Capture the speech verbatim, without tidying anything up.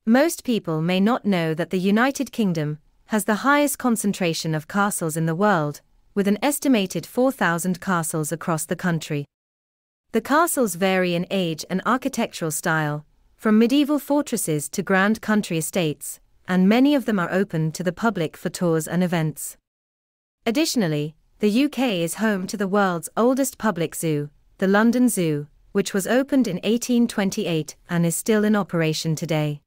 Most people may not know that the United Kingdom has the highest concentration of castles in the world, with an estimated four thousand castles across the country. The castles vary in age and architectural style, from medieval fortresses to grand country estates, and many of them are open to the public for tours and events. Additionally, the U K is home to the world's oldest public zoo, the London Zoo, which was opened in eighteen twenty-eight and is still in operation today.